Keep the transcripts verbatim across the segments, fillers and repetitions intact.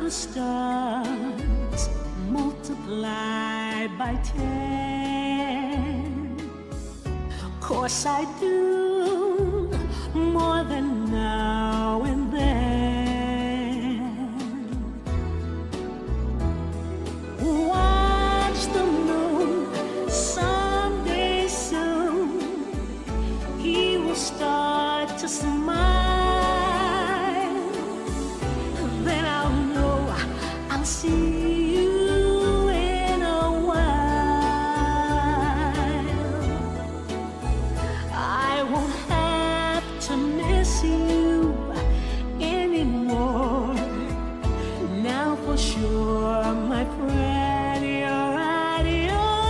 the stars multiply by ten. Course I do more than now and then. Watch the moon someday soon. He will start to smile. Then I'll know I'll see you in a while. I won't have to miss you anymore. Now for sure, my friend, you're at your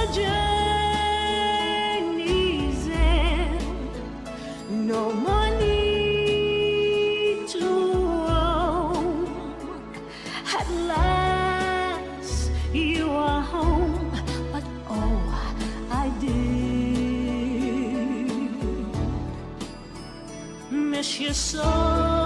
journey's end. No more need to roam. At last you are home, but oh, I did miss you so.